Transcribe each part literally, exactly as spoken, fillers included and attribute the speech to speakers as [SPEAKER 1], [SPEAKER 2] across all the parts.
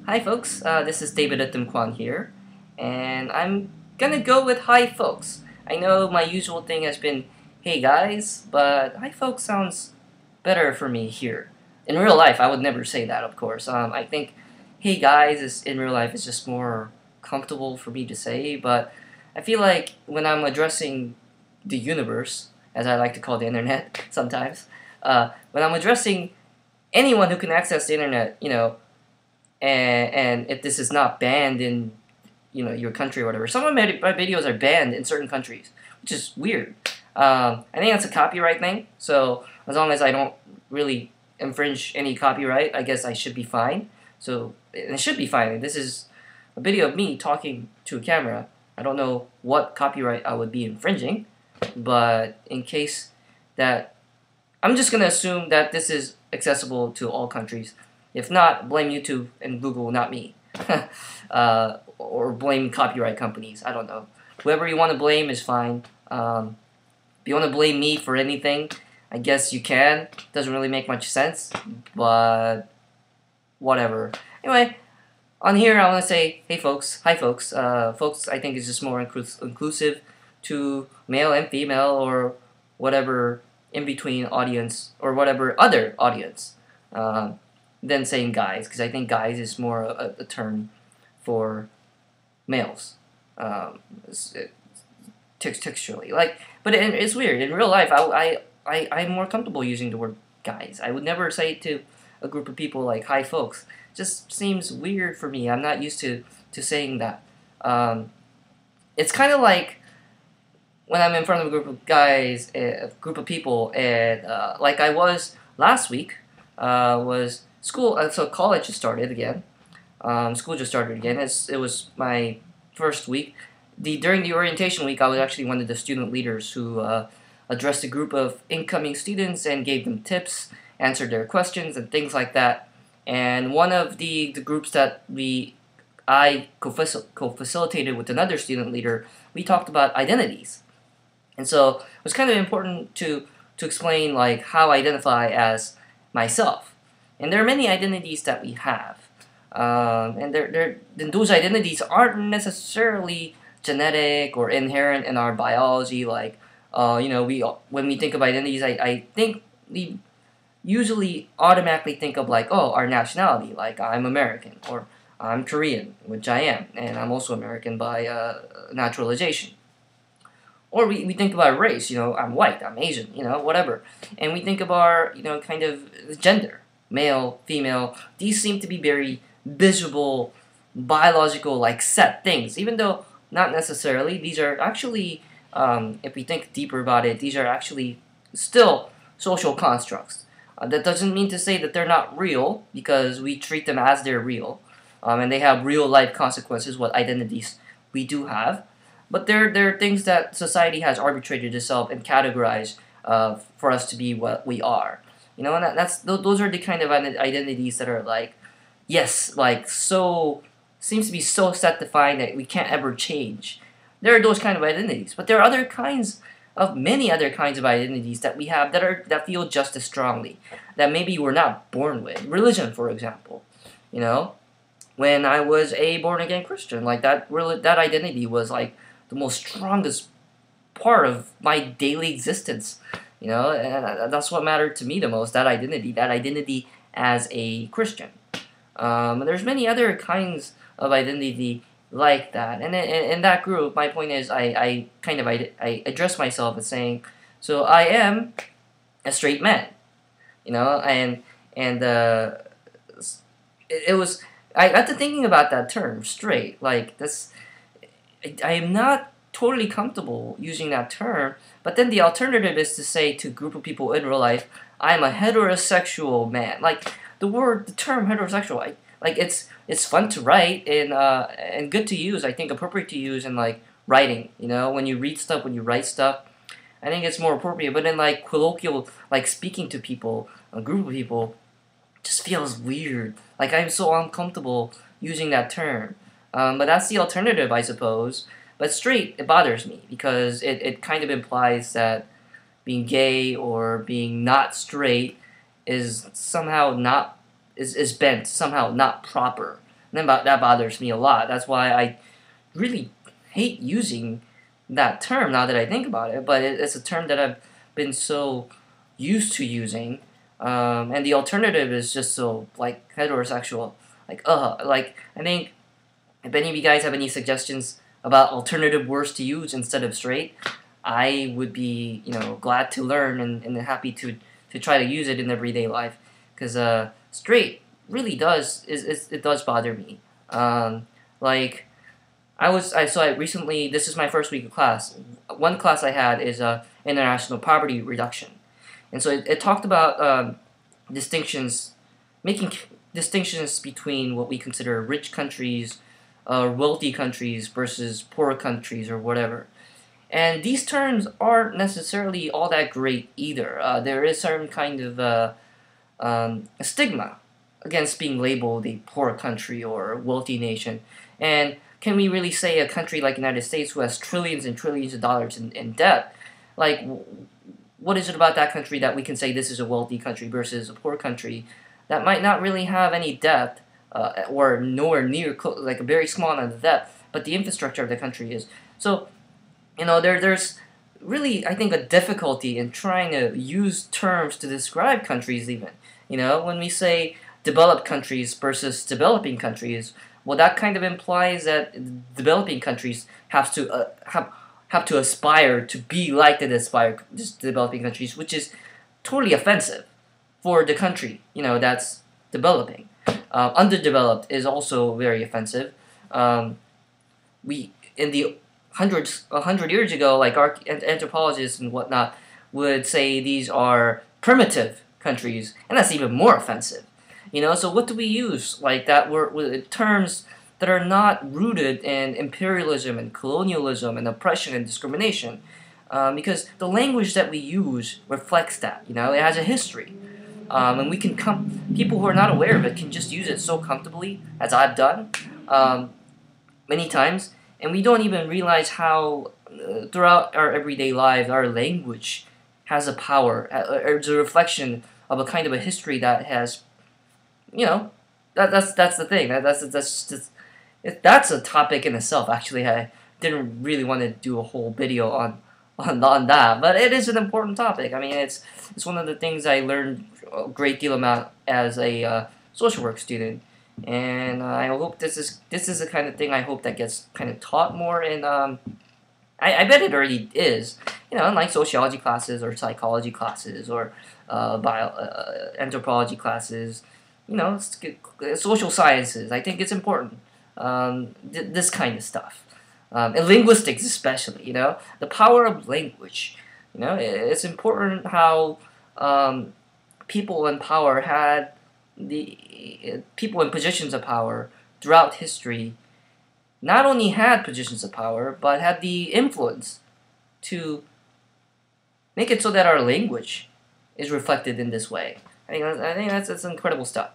[SPEAKER 1] Hi folks, uh, this is David Atim Kwan here, and I'm gonna go with hi folks. I know my usual thing has been hey guys, but hi folks sounds better for me here. In real life, I would never say that, of course. Um, I think hey guys is in real life is just more comfortable for me to say, but I feel like when I'm addressing the universe, as I like to call the internet sometimes, uh, when I'm addressing anyone who can access the internet, you know, and and if this is not banned in you know your country or whatever. Some of my, my videos are banned in certain countries, which is weird. Um, I think that's a copyright thing. So as long as I don't really infringe any copyright, I guess I should be fine. So and it should be fine. This is a video of me talking to a camera. I don't know what copyright I would be infringing, but in case that, I'm just gonna assume that this is accessible to all countries. If not, blame YouTube and Google, not me. uh, or blame copyright companies. I don't know. Whoever you want to blame is fine. Um, if you want to blame me for anything, I guess you can. Doesn't really make much sense, but whatever. Anyway, on here I want to say, hey folks, hi folks. Uh, folks, I think is just more inclus inclusive to male and female or whatever in between audience or whatever other audience. Um, than saying guys, because I think guys is more a, a term for males, um, text textually. Like, but it, it's weird. In real life, I, I, I, I'm more comfortable using the word guys. I would never say to a group of people like, hi folks. It just seems weird for me. I'm not used to, to saying that. Um, it's kind of like when I'm in front of a group of guys, a group of people, and uh, like I was last week, uh, was school, uh, so college just started again. Um, school just started again. It's, it was my first week. The During the orientation week, I was actually one of the student leaders who uh, addressed a group of incoming students and gave them tips, answered their questions, and things like that. And one of the, the groups that we I co-facil co-facilitated with another student leader, we talked about identities. And so it was kind of important to to explain like how I identify as myself. And there are many identities that we have, um, and they're, they're, then those identities aren't necessarily genetic or inherent in our biology. Like, uh, you know, we when we think of identities, I, I think we usually automatically think of like, oh, our nationality. Like, I'm American or I'm Korean, which I am, and I'm also American by uh, naturalization. Or we, we think about race, you know, I'm white, I'm Asian, you know, whatever. And we think of our, you know, kind of gender. Male, female, these seem to be very visible, biological, like set things, even though not necessarily. These are actually, um, if we think deeper about it, these are actually still social constructs. Uh, that doesn't mean to say that they're not real, because we treat them as they're real, um, and they have real life consequences, what identities we do have. But they're, they're things that society has arbitrated itself and categorized uh, for us to be what we are. You know, and that, that's those are the kind of identities that are like, yes, like so seems to be so set defined that we can't ever change. There are those kind of identities, but there are other kinds of many other kinds of identities that we have that are that feel just as strongly, that maybe we're not born with. Religion, for example, you know, when I was a born again Christian, like that that identity was like the most strongest part of my daily existence. You know, and that's what mattered to me the most, that identity, that identity as a Christian. Um, and there's many other kinds of identity like that. And in, in that group, my point is I, I kind of I, I address myself as saying, so I am a straight man. You know, and, and uh, it, it was, I got to thinking about that term, straight. Like, that's, I, I am not totally comfortable using that term, but then the alternative is to say to a group of people in real life, I'm a heterosexual man. Like, the word, the term heterosexual, I, like, it's it's fun to write and uh, and good to use, I think appropriate to use in, like, writing, you know, when you read stuff, when you write stuff, I think it's more appropriate, but in, like, colloquial, like, speaking to people, a group of people, just feels weird. Like, I'm so uncomfortable using that term. Um, but that's the alternative, I suppose. But straight, it bothers me, because it, it kind of implies that being gay or being not straight is somehow not, is, is bent, somehow not proper. And then bo- that bothers me a lot. That's why I really hate using that term now that I think about it. But it, it's a term that I've been so used to using, um, and the alternative is just so like heterosexual. Like uh, like I think if any of you guys have any suggestions about alternative words to use instead of straight, I would be, you know, glad to learn and, and happy to, to try to use it in everyday life. Because uh, straight really does, is, is it does bother me. Um, like, I was, I so I recently, this is my first week of class. One class I had is uh, international poverty reduction. And so it, it talked about um, distinctions, making distinctions between what we consider rich countries, uh, wealthy countries versus poor countries or whatever. And these terms aren't necessarily all that great either. Uh, there is certain kind of uh, um, a stigma against being labeled a poor country or a wealthy nation. And can we really say a country like the United States, who has trillions and trillions of dollars in, in debt, like, what is it about that country that we can say this is a wealthy country versus a poor country that might not really have any debt, uh, or nowhere near, like a very small amount of debt, but the infrastructure of the country is. So, you know, there there's really, I think, a difficulty in trying to use terms to describe countries even. You know, when we say developed countries versus developing countries, well, that kind of implies that developing countries have to uh, have have to aspire to be like the aspire just developing countries, which is totally offensive for the country, you know, that's developing. Uh, underdeveloped is also very offensive. Um, we in the hundreds a hundred years ago, like our anthropologists and whatnot would say these are primitive countries, and that's even more offensive. You know, so what do we use like that? We're with terms that are not rooted in imperialism and colonialism and oppression and discrimination, um, because the language that we use reflects that. You know, it has a history, um, and we can come. People who are not aware of it can just use it so comfortably, as I've done um, many times, and we don't even realize how uh, throughout our everyday lives, our language has a power. Uh, it's a reflection of a kind of a history that has, you know, that that's that's the thing. That that's that's just, it, that's a topic in itself. Actually, I didn't really want to do a whole video on on on that, but it is an important topic. I mean, it's it's one of the things I learned a great deal about as a uh, social work student, and uh, I hope this is this is the kind of thing I hope that gets kind of taught more in. Um, I, I bet it already is. You know, in like sociology classes or psychology classes or uh, bio uh, anthropology classes. You know, social sciences. I think it's important. Um, th this kind of stuff, um, and linguistics especially. You know, the power of language. You know, it's important how um, people in power had the uh, people in positions of power throughout history. Not only had positions of power, but had the influence to make it so that our language is reflected in this way. I think I think that's that's incredible stuff.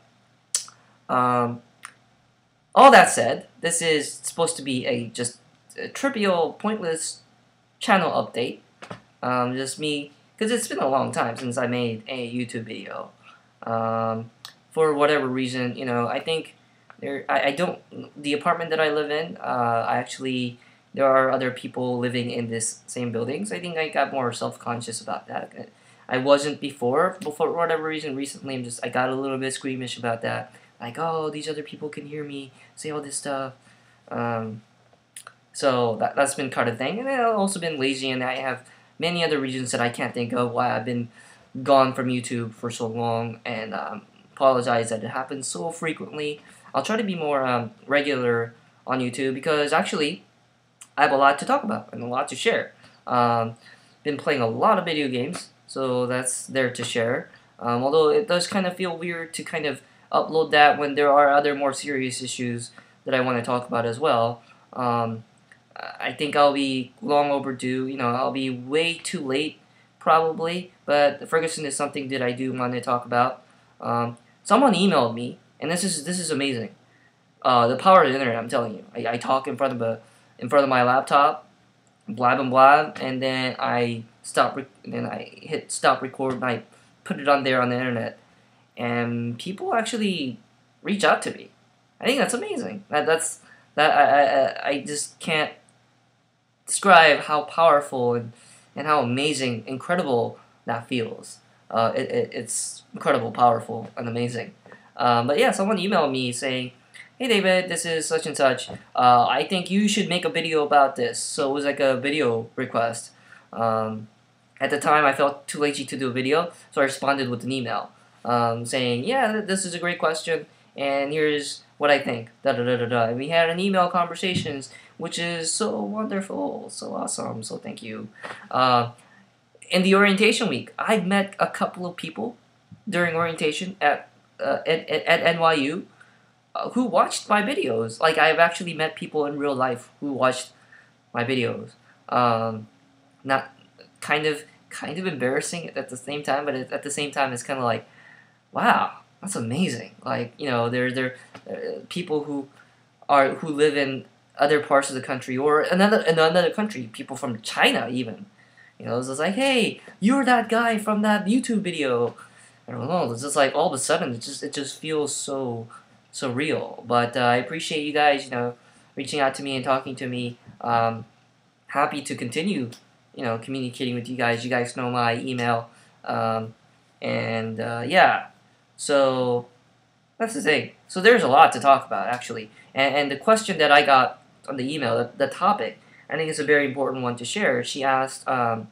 [SPEAKER 1] Um, all that said, this is supposed to be a just a trivial, pointless channel update. Um, just me, because it's been a long time since I made a YouTube video. Um, for whatever reason, you know, I think there. I, I don't. The apartment that I live in, uh, I actually there are other people living in this same building. So I think I got more self-conscious about that. I wasn't before. Before whatever reason, recently I'm just I got a little bit squeamish about that. Like, oh, these other people can hear me say all this stuff. Um, so that, that's been kind of thing. And I've also been lazy, and I have many other reasons that I can't think of why I've been gone from YouTube for so long, and um, apologize that it happens so frequently. I'll try to be more um, regular on YouTube, because actually I have a lot to talk about and a lot to share. Um, been playing a lot of video games, so that's there to share. Um, although it does kind of feel weird to kind of upload that when there are other more serious issues that I want to talk about as well. Um, I think I'll be long overdue. You know, I'll be way too late probably. But Ferguson is something that I do want to talk about. Um, someone emailed me, and this is this is amazing. Uh, the power of the internet. I'm telling you. I, I talk in front of a in front of my laptop, blab and blab, and then I stop. Rec and then I hit stop record, and I put it on there on the internet. And people actually reach out to me. I think that's amazing. That that's that I I, I just can't describe how powerful and, and how amazing, incredible that feels. Uh, it, it, it's incredible, powerful, and amazing. Um, but yeah, someone emailed me saying, "Hey David, this is such and such. Uh, I think you should make a video about this." So it was like a video request. Um, at the time, I felt too lazy to do a video, so I responded with an email um, saying, "Yeah, this is a great question, and here's what I think." Da da da da da. And we had an email conversations, which is so wonderful, so awesome. So thank you. Uh, in the orientation week, I met a couple of people during orientation at uh, at, at, at N Y U uh, who watched my videos. Like I've actually met people in real life who watched my videos. Um, not kind of kind of embarrassing at the same time, but at the same time, it's kind of like, wow, that's amazing. Like you know, there there uh, people who are who live in other parts of the country or another in another country, people from China even. You know, it's just like, hey, you're that guy from that YouTube video. I don't know. It's just like all of a sudden, it just it just feels so so real. But uh, I appreciate you guys, you know, reaching out to me and talking to me. Um, happy to continue, you know, communicating with you guys. You guys know my email, um, and uh, yeah. So that's the thing. So there's a lot to talk about actually, and and the question that I got on the email, the, the topic, I think it's a very important one to share. She asked, um,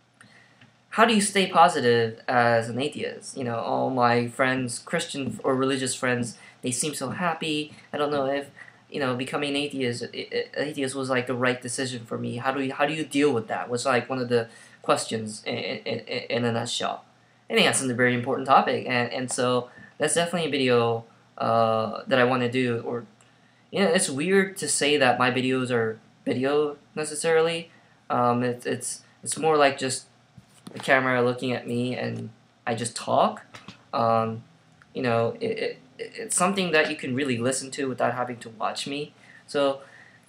[SPEAKER 1] how do you stay positive as an atheist? You know, all my friends, Christian or religious friends, they seem so happy. I don't know if, you know, becoming an atheist, atheist was like the right decision for me. How do you, how do you deal with that? Was like one of the questions in, in, in a nutshell. I think that's a very important topic, and, and so that's definitely a video uh, that I want to do. Or, you know, it's weird to say that my videos are video necessarily. Um, it's it's it's more like just the camera looking at me and I just talk. Um, you know, it, it it's something that you can really listen to without having to watch me. So,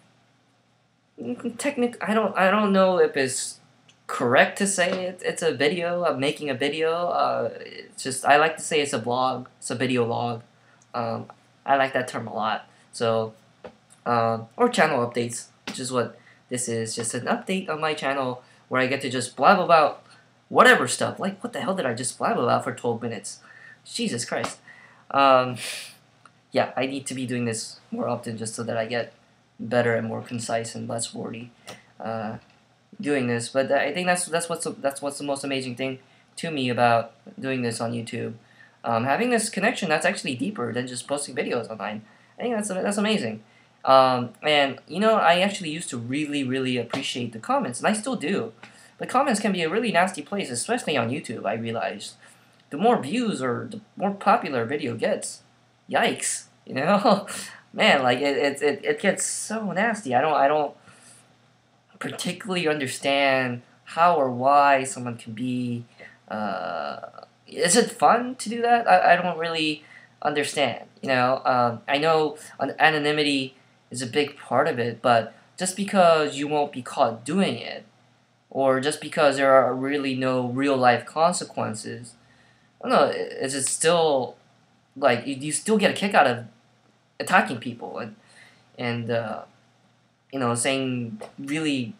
[SPEAKER 1] technic I don't I don't know if it's correct to say it, it's a video. I'm making a video. Uh, it's just I like to say it's a vlog. It's a video log. Um, I like that term a lot. So, um, or channel updates, which is what this is, just an update on my channel where I get to just blab about whatever stuff. Like, what the hell did I just blab about for twelve minutes? Jesus Christ. Um, yeah, I need to be doing this more often just so that I get better and more concise and less wordy uh, doing this. But I think that's that's what's that's what's the most amazing thing to me about doing this on YouTube. Um, having this connection that's actually deeper than just posting videos online. I think that's that's amazing. Um, and, you know, I actually used to really, really appreciate the comments, and I still do. The comments can be a really nasty place, especially on YouTube, I realized. The more views or the more popular a video gets, yikes, you know? Man, like, it, it, it, it gets so nasty. I don't, I don't particularly understand how or why someone can be, uh, is it fun to do that? I, I don't really understand, you know? Um, I know anonymity is a big part of it, but just because you won't be caught doing it, or just because there are really no real-life consequences, I don't know, is it still, like, you, you still get a kick out of attacking people and, and uh, you know, saying really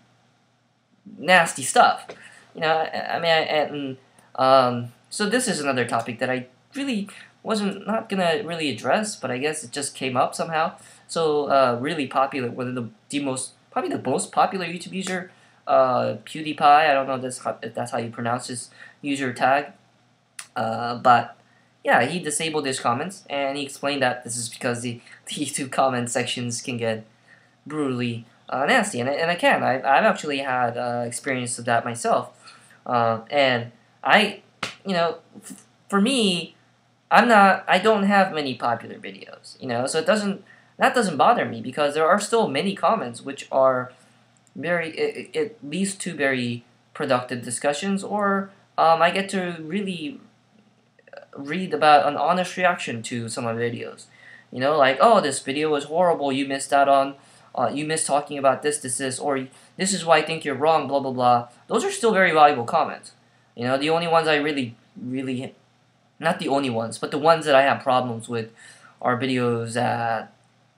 [SPEAKER 1] nasty stuff. You know, I, I mean, I, and, um, so this is another topic that I really wasn't not gonna really address, but I guess it just came up somehow. So, uh, really popular, one of the, the most, probably the most popular YouTube user, uh, PewDiePie, I don't know if that's how, if that's how you pronounce his user tag, uh, but, yeah, he disabled his comments, and he explained that this is because the, the YouTube comment sections can get brutally uh, nasty, and, and I can, I, I've actually had uh, experience of that myself, uh, and I, you know, f for me, I'm not, I don't have many popular videos, you know, so it doesn't, that doesn't bother me, because there are still many comments which are very, it, it leads to very productive discussions, or um, I get to really read about an honest reaction to some of the videos, you know, like, oh, this video was horrible, you missed out on, uh, you missed talking about this, this, this, or this is why I think you're wrong, blah, blah, blah. Those are still very valuable comments, you know. The only ones I really, really, not the only ones, but the ones that I have problems with are videos that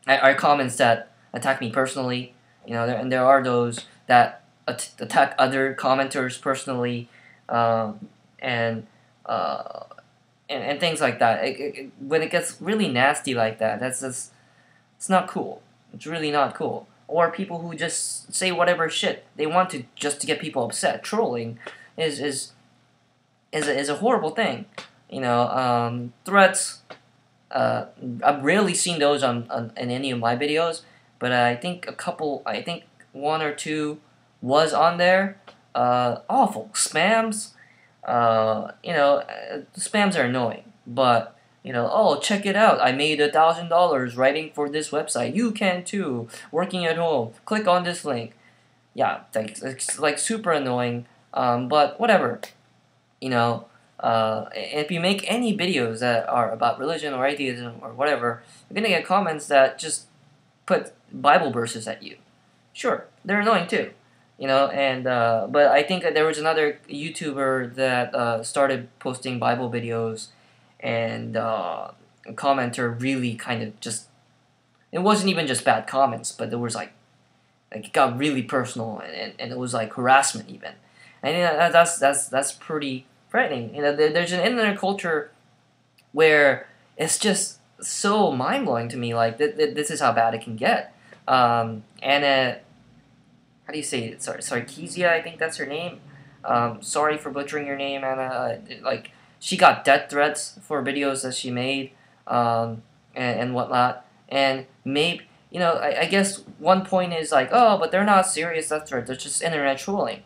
[SPEAKER 1] are comments that attack me personally. You know, there, and there are those that at- attack other commenters personally, um, and, uh, and and things like that. It, it, it- when it gets really nasty like that, that's just it's not cool. It's really not cool. Or people who just say whatever shit they want to just to get people upset. Trolling is is is a, is a horrible thing. You know, um, threats. Uh, I've rarely seen those on, on in any of my videos, but I think a couple. I think one or two was on there. Uh, awful spams. Uh, you know, uh, spams are annoying, but you know, oh, check it out! I made a thousand dollars writing for this website. You can too. Working at home. Click on this link. Yeah, like it's like super annoying. Um, but whatever. You know, uh, if you make any videos that are about religion or atheism or whatever, you're gonna get comments that just put Bible verses at you. Sure, they're annoying too, you know. And uh, but I think that there was another YouTuber that uh, started posting Bible videos, and uh, a commenter really kind of just it wasn't even just bad comments, but there was like like it got really personal, and, and, and it was like harassment even. And you know, that- that's that's that's pretty frightening. You know, there, there's an internet culture where it's just so mind blowing to me. Like th- th- this is how bad it can get. Um, and uh, how do you say it? Sorry, Sarkeesia, I think that's her name. Um, sorry for butchering your name, Anna. Uh, like she got death threats for videos that she made, um, and, and whatnot. And maybe you know, I, I guess one point is like, oh, but they're not serious death threats. They're just internet trolling.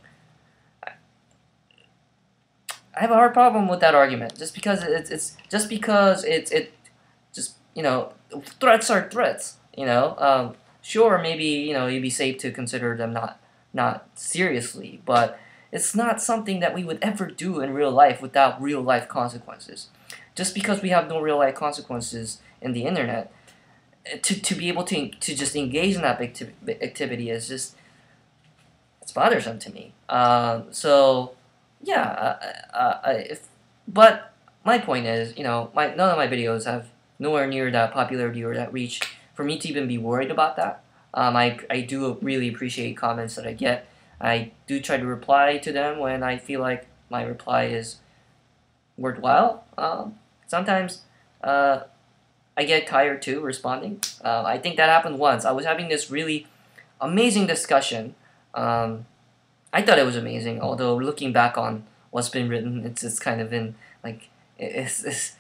[SPEAKER 1] I have a hard problem with that argument. Just because it's it's just because it's it just you know threats are threats. You know, um, sure maybe you know you'd be safe to consider them not not seriously, but it's not something that we would ever do in real life without real life consequences. Just because we have no real life consequences in the internet, to to be able to to just engage in that acti- activity is just it's bothersome to me. Um, so yeah, uh, uh, uh, if, but my point is, you know, my none of my videos have nowhere near that popularity or that reach for me to even be worried about that. Um, I I do really appreciate comments that I get. I do try to reply to them when I feel like my reply is worthwhile. Um, sometimes uh, I get tired too responding. Uh, I think that happened once. I was having this really amazing discussion. Um, I thought it was amazing, although looking back on what's been written, it's it's kind of been like it's, it's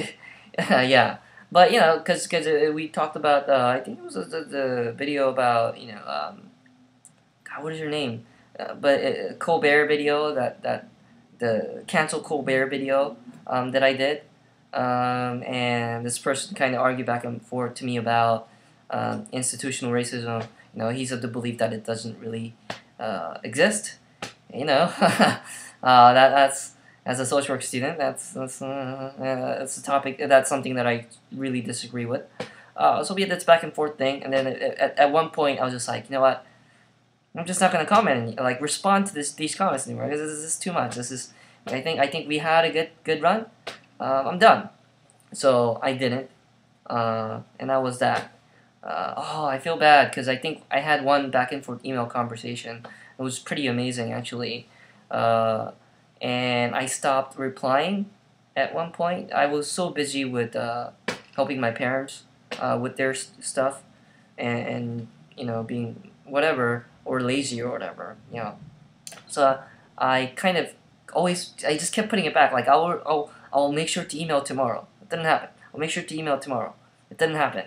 [SPEAKER 1] yeah. But you know, because because we talked about uh, I think it was the, the video about you know um, God, what is her name? Uh, but uh, Colbert video that that the cancel Colbert video um, that I did, um, and this person kind of argued back and forth to me about um, institutional racism. You know, he's of the belief that it doesn't really uh, exist. You know, uh, that that's as a social work student, that's that's uh, uh, that's a topic. That's something that I really disagree with. Uh, so we had this back and forth thing, and then at, at one point I was just like, you know what? I'm just not gonna comment and like respond to this these comments anymore because this is too much. This is I think I think we had a good good run. Um, I'm done. So I didn't, uh, and that was that. Uh, oh, I feel bad because I think I had one back and forth email conversation. It was pretty amazing actually, uh, and I stopped replying at one point. I was so busy with uh, helping my parents uh, with their s- stuff and, and you know being whatever or lazy or whatever, you know. So I kind of always I just kept putting it back. Like I'll I'll I'll make sure to email tomorrow. It didn't happen. I'll make sure to email tomorrow. It didn't happen.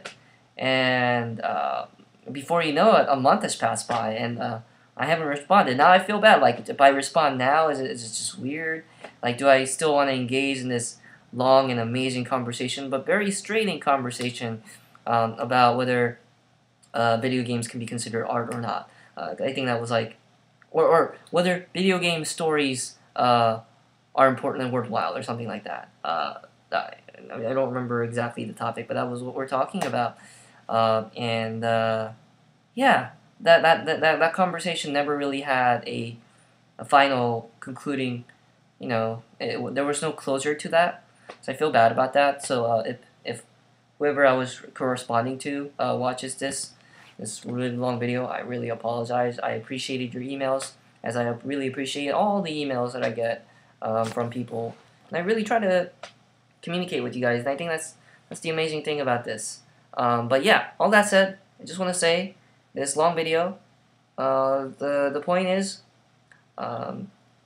[SPEAKER 1] And uh, before you know it, a month has passed by, and uh, I haven't responded. Now I feel bad. Like if I respond now, is it is it just weird? Like do I still want to engage in this long and amazing conversation, but very straining conversation um, about whether uh, video games can be considered art or not? Uh, I think that was like or, or whether video game stories uh, are important and worthwhile, or something like that. Uh, I, I don't remember exactly the topic, but that was what we're talking about. Uh, and uh, yeah, that, that, that, that, that conversation never really had a, a final concluding, you know, it, there was no closure to that. So I feel bad about that. So uh, if, if whoever I was corresponding to uh, watches this this really long video, I really apologize. I appreciated your emails, as I really appreciate all the emails that I get um, from people, and I really try to communicate with you guys. And I think that's that's the amazing thing about this. Um, but yeah, all that said, I just want to say this long video. Uh, the the point is, um,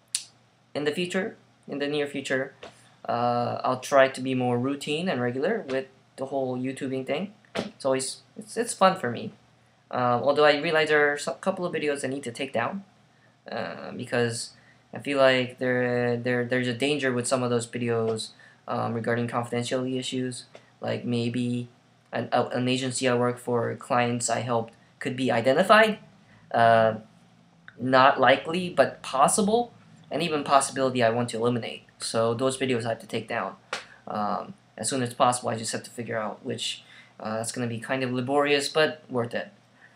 [SPEAKER 1] in the future, in the near future, uh, I'll try to be more routine and regular with the whole YouTubing thing. It's always it's it's fun for me. Um, although I realize there are a couple of videos I need to take down uh, because I feel like there there there's a danger with some of those videos um, regarding confidentiality issues. Like maybe an, an agency I work for, clients I helped could be identified. Uh, not likely, but possible, and even possibility I want to eliminate. So those videos I have to take down um, as soon as possible. I just have to figure out which. Uh, that's going to be kind of laborious, but worth it.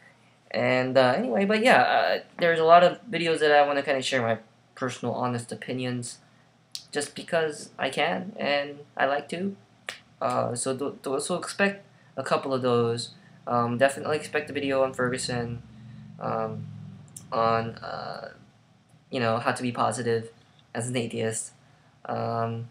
[SPEAKER 1] And uh, anyway, but yeah, uh, there's a lot of videos that I want to kind of share my personal, honest opinions, just because I can and I like to. Uh, so th th so expect a couple of those. Um, definitely expect a video on Ferguson, um, on uh, you know, how to be positive as an atheist. Um,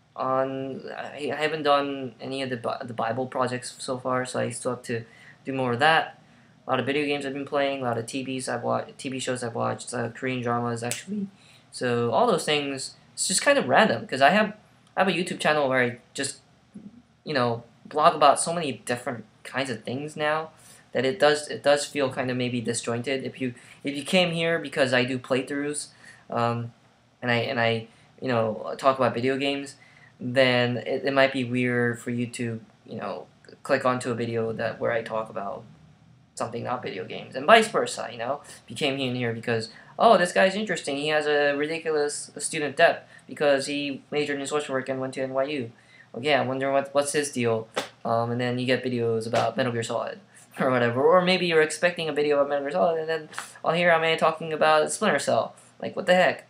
[SPEAKER 1] on I, I haven't done any of the Bi- the Bible projects so far, so I still have to do more of that. A lot of video games I've been playing, a lot of T Vs I've watched, T V shows I've watched, uh, Korean dramas actually. So all those things, it's just kind of random because I have I have a YouTube channel where I just you know blog about so many different kinds of things now that it does it does feel kind of maybe disjointed. If you if you came here because I do playthroughs, um, and I and I you know talk about video games, then it, it might be weird for you to you know click onto a video that where I talk about something not video games, and vice versa. You know, if you came in here because oh this guy's interesting, he has a ridiculous student debt because he majored in social work and went to N Y U. Okay, I wonder what what's his deal. Um, and then you get videos about Metal Gear Solid or whatever, or maybe you're expecting a video about Metal Gear Solid, and then I'll hear I'm talking about Splinter Cell. Like what the heck?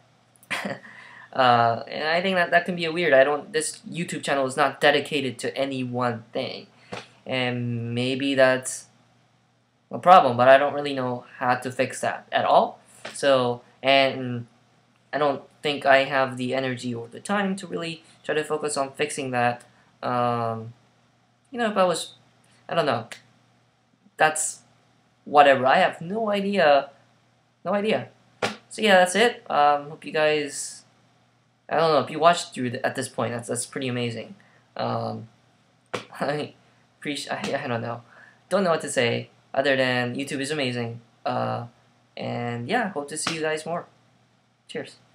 [SPEAKER 1] uh, and I think that that can be a weird. I don't. This YouTube channel is not dedicated to any one thing, and maybe that's a problem. But I don't really know how to fix that at all. So, and I don't think I have the energy or the time to really try to focus on fixing that. Um, you know, if I was, I don't know. That's whatever. I have no idea. No idea. So yeah, that's it. Um, hope you guys. I don't know if you watched through the, at this point. That's that's pretty amazing. Um, I appreciate. I, I don't know. Don't know what to say other than YouTube is amazing. Uh, and yeah, hope to see you guys more. Cheers.